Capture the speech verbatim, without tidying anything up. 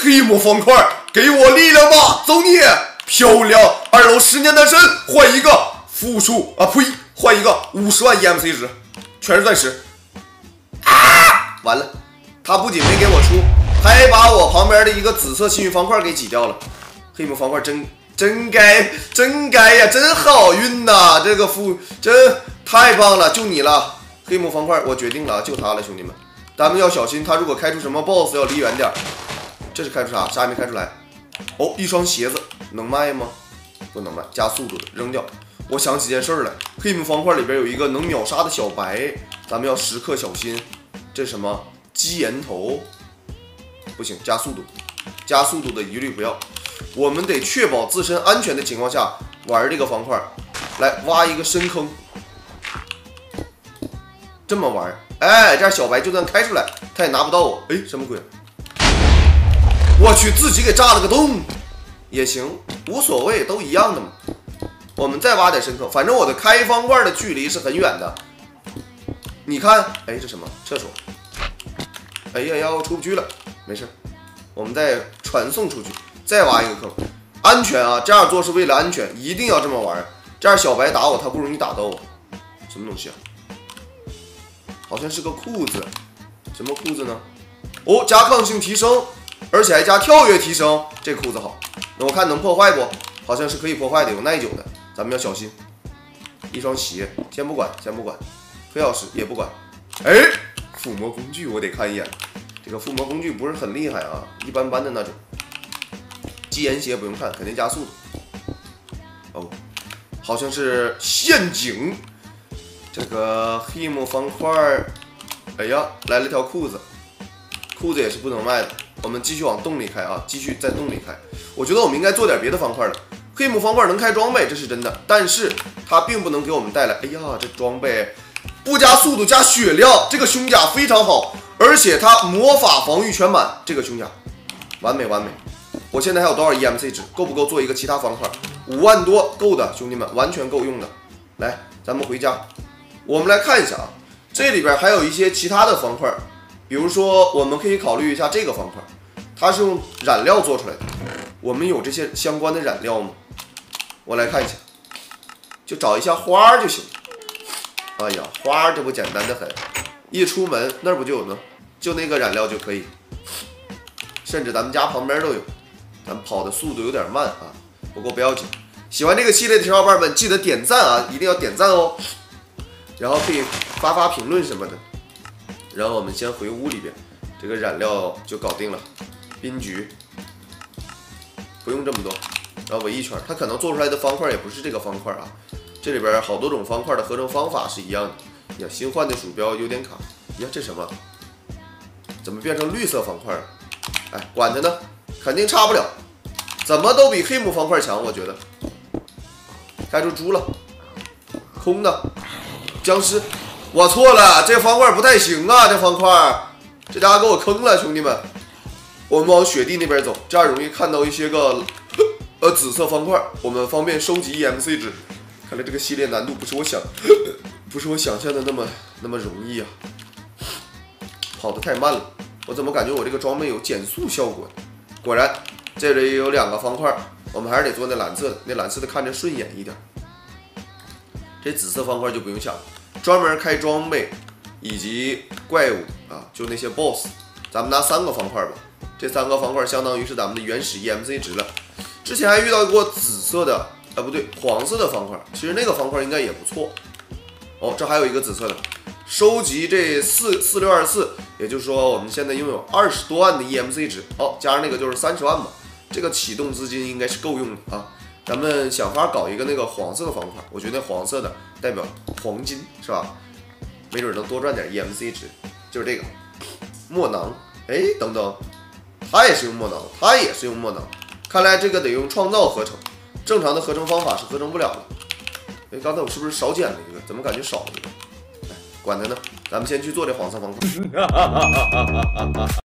黑幕方块，给我力量吧，走你！漂亮，二楼十年单身，换一个负数啊，呸，换一个五十万 E M C 值，全是钻石。啊，完了，他不仅没给我出，还把我旁边的一个紫色幸运方块给挤掉了。黑幕方块真真该真该呀，真好运呐！这个负真太棒了，就你了，黑幕方块，我决定了，就他了，兄弟们，咱们要小心，他如果开出什么 boss 要离远点。这是开出啥？啥也没开出来。哦，一双鞋子能卖吗？不能卖，加速度的扔掉。我想起件事儿来，黑幕方块里边有一个能秒杀的小白，咱们要时刻小心。这是什么？鸡岩头？不行，加速度，加速度的一律不要。我们得确保自身安全的情况下玩这个方块。来挖一个深坑，这么玩，哎，这样小白就算开出来，他也拿不到我。哎，什么鬼？我去，自己给炸了个洞，也行，无所谓，都一样的嘛。我们再挖点深坑，反正我的开方块的距离是很远的。你看，哎，这什么？厕所。哎呀呀，我出不去了，没事，我们再传送出去，再挖一个坑，安全啊！这样做是为了安全，一定要这么玩。这样小白打我，他不容易打到我。什么东西啊？好像是个裤子，什么裤子呢？哦，加抗性提升。而且还加跳跃提升，这裤子好。那我看能破坏不？好像是可以破坏的，有耐久的，咱们要小心。一双鞋，先不管，先不管。黑曜石也不管。哎，附魔工具我得看一眼。这个附魔工具不是很厉害啊，一般般的那种。基岩鞋不用看，肯定加速度。哦，好像是陷阱。这个黑幕方块，哎呀，来了条裤子，裤子也是不能卖的。我们继续往洞里开啊，继续在洞里开。我觉得我们应该做点别的方块了。黑幕方块能开装备，这是真的，但是它并不能给我们带来。哎呀，这装备不加速度加血量，这个胸甲非常好，而且它魔法防御全满，这个胸甲完美完美。我现在还有多少 E M C 值？够不够做一个其他方块？五万多，够的，兄弟们，完全够用的。来，咱们回家，我们来看一下啊，这里边还有一些其他的方块。比如说，我们可以考虑一下这个方块，它是用染料做出来的。我们有这些相关的染料吗？我来看一下，就找一下花就行。哎呀，花这不简单的很，一出门那儿不就有呢？就那个染料就可以，甚至咱们家旁边都有。咱们跑的速度有点慢啊，不过不要紧。喜欢这个系列的小伙伴们，记得点赞啊，一定要点赞哦。然后可以发发评论什么的。然后我们先回屋里边，这个染料就搞定了。冰菊不用这么多，然后围一圈，它可能做出来的方块也不是这个方块啊。这里边好多种方块的合成方法是一样的。呀，新换的鼠标有点卡。呀，这什么？怎么变成绿色方块了？哎，管它呢，肯定差不了，怎么都比黑幕方块强，我觉得。开出猪了，空的，僵尸。我错了，这方块不太行啊！这方块，这家伙给我坑了，兄弟们。我们往雪地那边走，这样容易看到一些个呃紫色方块，我们方便收集 E M C 值。看来这个系列难度不是我想，不是我想象的那么那么容易啊！跑得太慢了，我怎么感觉我这个装备有减速效果？果然，这里有两个方块，我们还是得做那蓝色的，那蓝色的看着顺眼一点。这紫色方块就不用想了。专门开装备以及怪物啊，就那些 boss， 咱们拿三个方块吧。这三个方块相当于是咱们的原始 E M C 值了。之前还遇到过紫色的，啊不对，黄色的方块，其实那个方块应该也不错。哦，这还有一个紫色的，收集这四四六二四，也就是说我们现在拥有二十多万的 E M C 值。哦，加上那个就是三十万吧，这个启动资金应该是够用的啊。咱们想法搞一个那个黄色的方块，我觉得黄色的代表黄金是吧？没准能多赚点 E M C 值。就是这个墨囊，哎，等等，它也是用墨囊，它也是用墨囊，看来这个得用创造合成，正常的合成方法是合成不了的。哎，刚才我是不是少捡了一个？怎么感觉少了一个？哎，管它呢，咱们先去做这黄色方块。